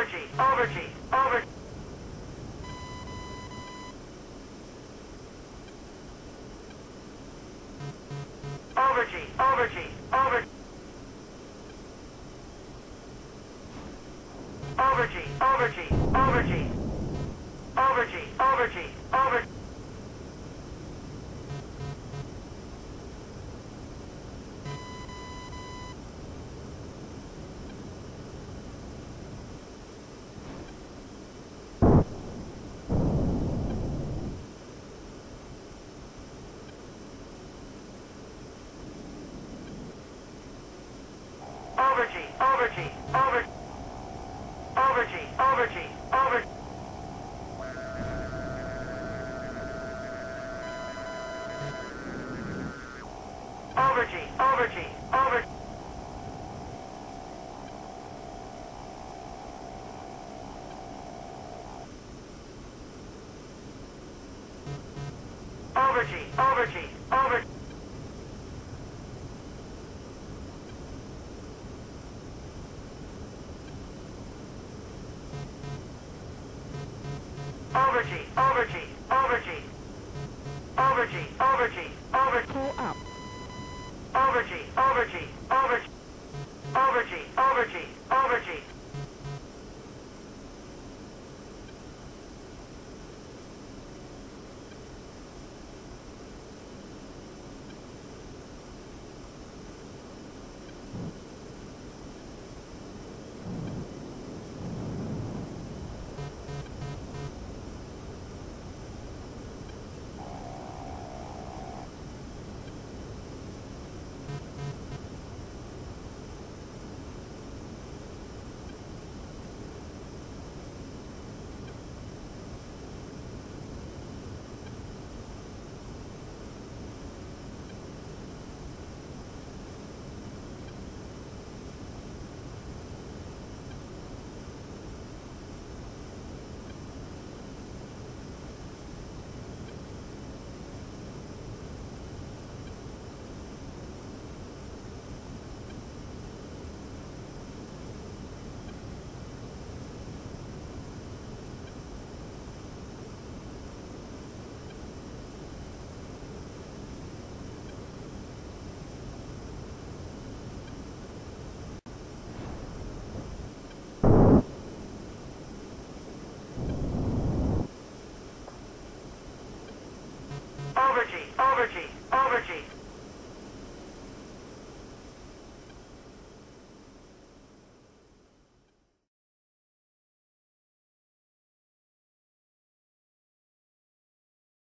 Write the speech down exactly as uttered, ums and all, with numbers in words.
over G, over G, over. Over G, over G, over. Over G, over G, over G. Over G, over G, over. Over G, over G, over. Over G, over G, over. Over G, over G, over. Over G, over G, over. Over G, over G, over G. Over G, over G, over. Pull up. Over G, over G, over G. Over G, over G, over G. Over G, over G.